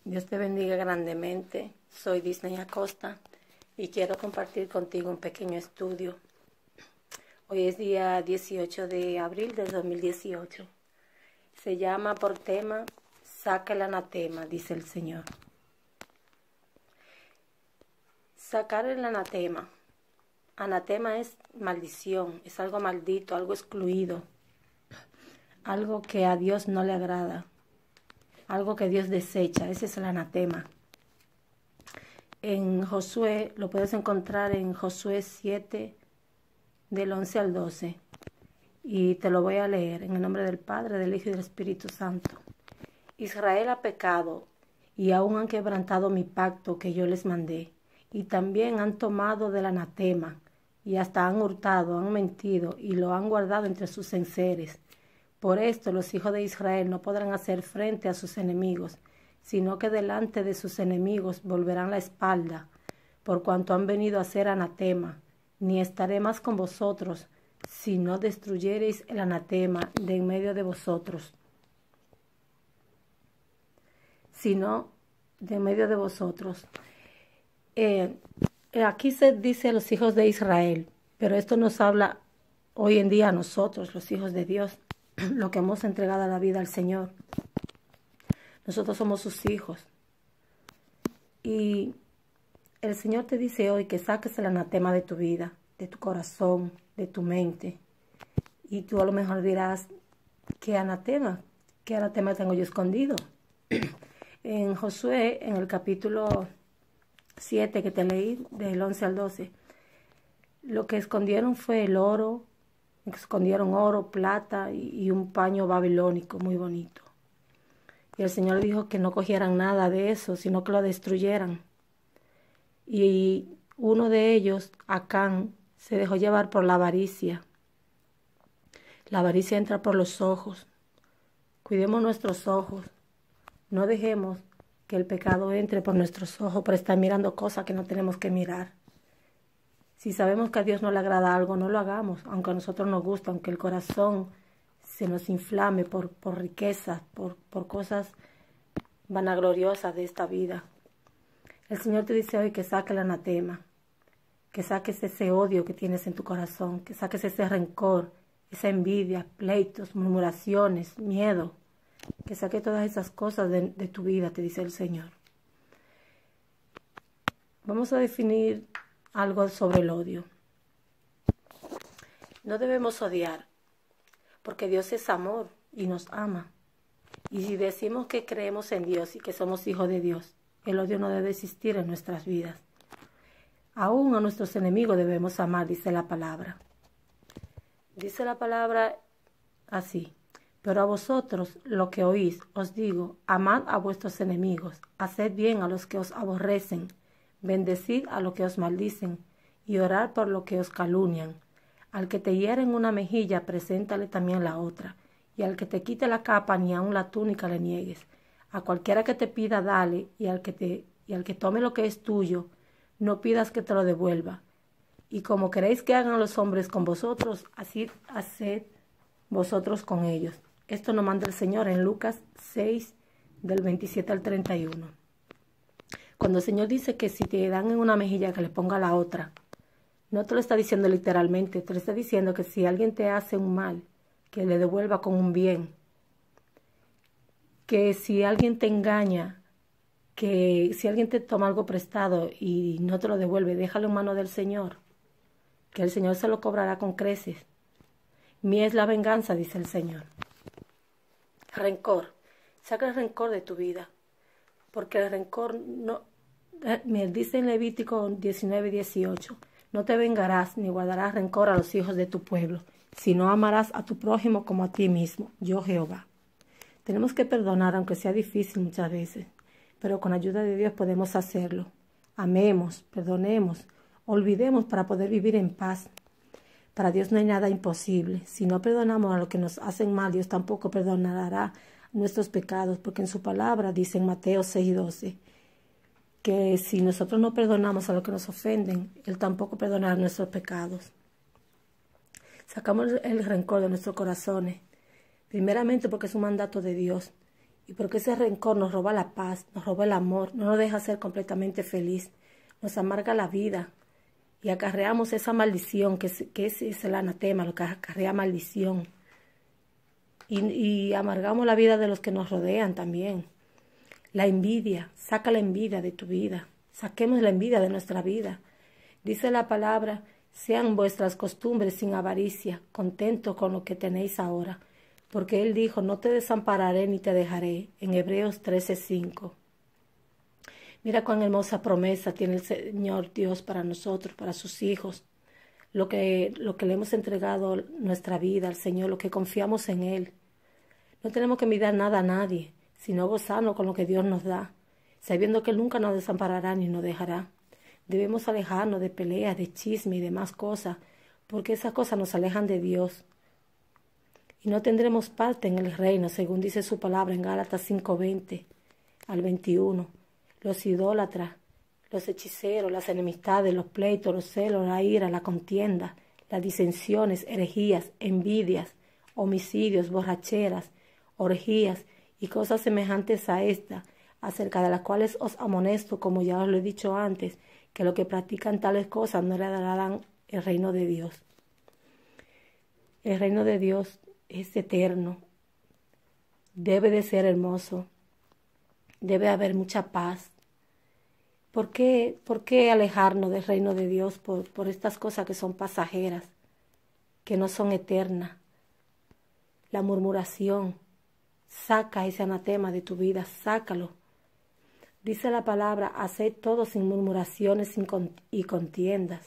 Dios te bendiga grandemente. Soy Disney Acosta y quiero compartir contigo un pequeño estudio. Hoy es día 18 de abril del 2018. Se llama por tema, saca el anatema, dice el Señor. Sacar el anatema. Anatema es maldición, es algo maldito, algo excluido, algo que a Dios no le agrada, algo que Dios desecha. Ese es el anatema. En Josué, lo puedes encontrar en Josué 7, del 11 al 12. Y te lo voy a leer en el nombre del Padre, del Hijo y del Espíritu Santo. Israel ha pecado y aún han quebrantado mi pacto que yo les mandé. Y también han tomado del anatema y hasta han hurtado, han mentido y lo han guardado entre sus enseres. Por esto los hijos de Israel no podrán hacer frente a sus enemigos, sino que delante de sus enemigos volverán la espalda, por cuanto han venido a hacer anatema. Ni estaré más con vosotros, si no destruyereis el anatema de en medio de vosotros. Sino de en medio de vosotros. Aquí se dice a los hijos de Israel, pero esto nos habla hoy en día a nosotros, los hijos de Dios, lo que hemos entregado la vida al Señor. Nosotros somos sus hijos. Y el Señor te dice hoy que saques el anatema de tu vida, de tu corazón, de tu mente. Y tú a lo mejor dirás, ¿qué anatema tengo yo escondido? En Josué, en el capítulo 7 que te leí, del 11 al 12, lo que escondieron fue el oro, escondieron oro, plata y un paño babilónico muy bonito. Y el Señor dijo que no cogieran nada de eso, sino que lo destruyeran. Y uno de ellos, Acán, se dejó llevar por la avaricia. La avaricia entra por los ojos. Cuidemos nuestros ojos. No dejemos que el pecado entre por nuestros ojos por estar mirando cosas que no tenemos que mirar. Si sabemos que a Dios no le agrada algo, no lo hagamos, aunque a nosotros nos gusta, aunque el corazón se nos inflame por riquezas, por cosas vanagloriosas de esta vida. El Señor te dice hoy que saque el anatema, que saques ese odio que tienes en tu corazón, que saques ese rencor, esa envidia, pleitos, murmuraciones, miedo, que saque todas esas cosas de tu vida, te dice el Señor. Vamos a definir algo sobre el odio. No debemos odiar, porque Dios es amor y nos ama. Y si decimos que creemos en Dios y que somos hijos de Dios, el odio no debe existir en nuestras vidas. Aún a nuestros enemigos debemos amar, dice la palabra. Dice la palabra así: pero a vosotros, lo que oís, os digo, amad a vuestros enemigos, haced bien a los que os aborrecen, bendecid a los que os maldicen, y orad por los que os calumnian. Al que te hiere en una mejilla, preséntale también la otra, y al que te quite la capa, ni aun la túnica le niegues. A cualquiera que te pida, dale, y al que tome lo que es tuyo, no pidas que te lo devuelva. Y como queréis que hagan los hombres con vosotros, así haced vosotros con ellos. Esto nos manda el Señor en Lucas 6, del 27 al 31. Cuando el Señor dice que si te dan en una mejilla, que le ponga la otra, no te lo está diciendo literalmente, te lo está diciendo que si alguien te hace un mal, que le devuelva con un bien. Que si alguien te engaña, que si alguien te toma algo prestado y no te lo devuelve, déjalo en manos del Señor, que el Señor se lo cobrará con creces. Mía es la venganza, dice el Señor. Rencor. Saca el rencor de tu vida, porque el rencor no, dice en Levítico 19:18, no te vengarás ni guardarás rencor a los hijos de tu pueblo, sino amarás a tu prójimo como a ti mismo, yo Jehová. Tenemos que perdonar, aunque sea difícil muchas veces, pero con ayuda de Dios podemos hacerlo. Amemos, perdonemos, olvidemos para poder vivir en paz. Para Dios no hay nada imposible. Si no perdonamos a los que nos hacen mal, Dios tampoco perdonará nuestros pecados, porque en su palabra dice en Mateo 6:12, que si nosotros no perdonamos a los que nos ofenden, Él tampoco perdonará nuestros pecados. Sacamos el rencor de nuestros corazones, primeramente porque es un mandato de Dios, Y porque ese rencor nos roba la paz, nos roba el amor, no nos deja ser completamente feliz, nos amarga la vida y acarreamos esa maldición, que es el anatema, lo que acarrea maldición. Y amargamos la vida de los que nos rodean también. La envidia, saca la envidia de tu vida, saquemos la envidia de nuestra vida. Dice la palabra, sean vuestras costumbres sin avaricia, contentos con lo que tenéis ahora. Porque Él dijo, no te desampararé ni te dejaré, en Hebreos 13:5. Mira cuán hermosa promesa tiene el Señor Dios para nosotros, para sus hijos. Lo que le hemos entregado nuestra vida al Señor, lo que confiamos en Él. No tenemos que mirar nada a nadie, sino gozarnos con lo que Dios nos da, sabiendo que Él nunca nos desamparará ni nos dejará. Debemos alejarnos de peleas, de chisme y demás cosas, porque esas cosas nos alejan de Dios. Y no tendremos parte en el reino, según dice su palabra en Gálatas 5:20 al 21. Los idólatras, los hechiceros, las enemistades, los pleitos, los celos, la ira, la contienda, las disensiones, herejías, envidias, homicidios, borracheras, orgías y cosas semejantes a esta, acerca de las cuales os amonesto, como ya os lo he dicho antes, que los que practican tales cosas no heredarán el reino de Dios. El reino de Dios es eterno, debe de ser hermoso, debe haber mucha paz. ¿Por qué alejarnos del reino de Dios por estas cosas que son pasajeras, que no son eternas? La murmuración, saca ese anatema de tu vida, sácalo. Dice la palabra, haced todo sin murmuraciones y contiendas.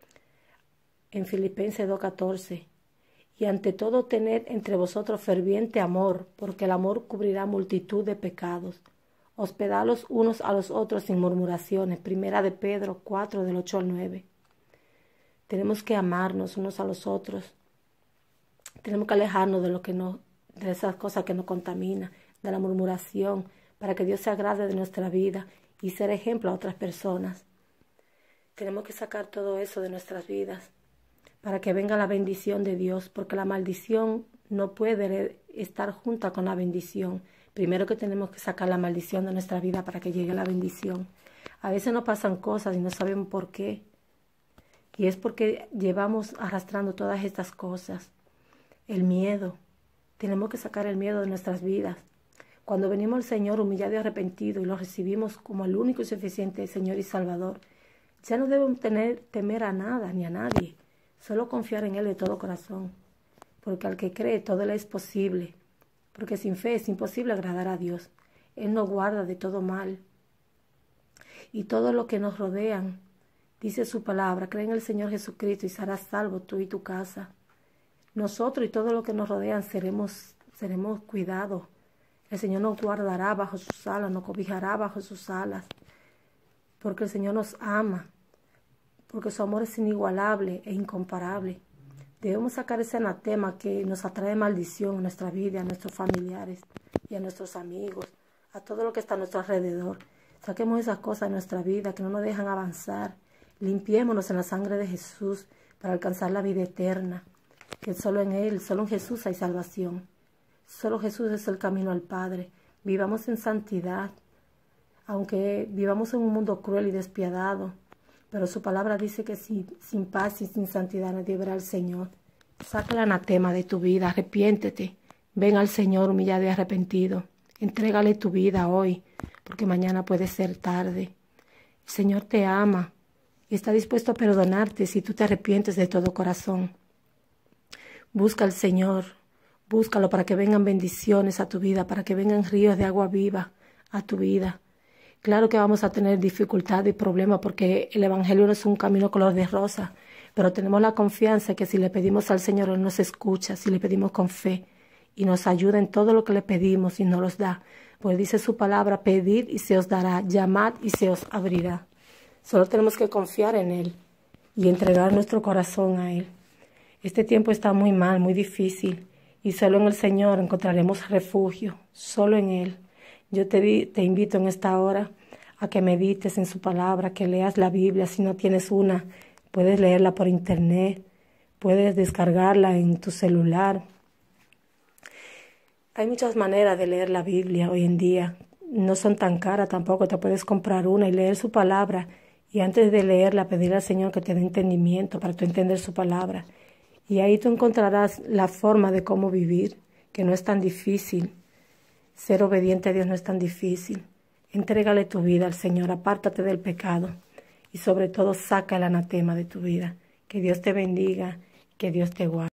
En Filipenses 2:14. Y ante todo tened entre vosotros ferviente amor, porque el amor cubrirá multitud de pecados. Hospedad los unos a los otros sin murmuraciones. Primera de Pedro 4, del 8 al 9. Tenemos que amarnos unos a los otros. Tenemos que alejarnos de esas cosas que nos contaminan, de la murmuración, para que Dios se agrade de nuestra vida y ser ejemplo a otras personas. Tenemos que sacar todo eso de nuestras vidas para que venga la bendición de Dios, porque la maldición no puede estar junta con la bendición. Primero que tenemos que sacar la maldición de nuestra vida para que llegue la bendición. A veces nos pasan cosas y no sabemos por qué. Y es porque llevamos arrastrando todas estas cosas. El miedo. Tenemos que sacar el miedo de nuestras vidas. Cuando venimos al Señor humillado y arrepentido y lo recibimos como el único y suficiente Señor y Salvador, ya no debemos temer a nada ni a nadie. Solo confiar en Él de todo corazón, porque al que cree todo le es posible, porque sin fe es imposible agradar a Dios. Él nos guarda de todo mal. Y todo lo que nos rodean, dice su palabra, cree en el Señor Jesucristo y serás salvo tú y tu casa. Nosotros y todo lo que nos rodean seremos cuidados. El Señor nos guardará bajo sus alas, nos cobijará bajo sus alas, porque el Señor nos ama, porque su amor es inigualable e incomparable. Debemos sacar ese anatema que nos atrae maldición a nuestra vida, a nuestros familiares y a nuestros amigos, a todo lo que está a nuestro alrededor. Saquemos esas cosas de nuestra vida que no nos dejan avanzar. Limpiémonos en la sangre de Jesús para alcanzar la vida eterna, que solo en Él, solo en Jesús hay salvación. Solo Jesús es el camino al Padre. Vivamos en santidad, aunque vivamos en un mundo cruel y despiadado. Pero su palabra dice que sin paz y sin santidad nadie verá al Señor. Saca el anatema de tu vida, arrepiéntete. Ven al Señor humillado y arrepentido. Entrégale tu vida hoy, porque mañana puede ser tarde. El Señor te ama y está dispuesto a perdonarte si tú te arrepientes de todo corazón. Busca al Señor, búscalo para que vengan bendiciones a tu vida, para que vengan ríos de agua viva a tu vida. Claro que vamos a tener dificultad y problemas porque el Evangelio no es un camino color de rosa, pero tenemos la confianza que si le pedimos al Señor, Él nos escucha, si le pedimos con fe y nos ayuda en todo lo que le pedimos y nos los da. Pues dice su palabra, pedid y se os dará, llamad y se os abrirá. Solo tenemos que confiar en Él y entregar nuestro corazón a Él. Este tiempo está muy mal, muy difícil y solo en el Señor encontraremos refugio, solo en Él. Yo te invito en esta hora a que medites en su palabra, que leas la Biblia. Si no tienes una, puedes leerla por internet, puedes descargarla en tu celular. Hay muchas maneras de leer la Biblia hoy en día. No son tan caras tampoco. Te puedes comprar una y leer su palabra. Y antes de leerla, pedirle al Señor que te dé entendimiento para tú entender su palabra. Y ahí tú encontrarás la forma de cómo vivir, que no es tan difícil. Ser obediente a Dios no es tan difícil. Entrégale tu vida al Señor, apártate del pecado. Y sobre todo, saca el anatema de tu vida. Que Dios te bendiga, que Dios te guarde.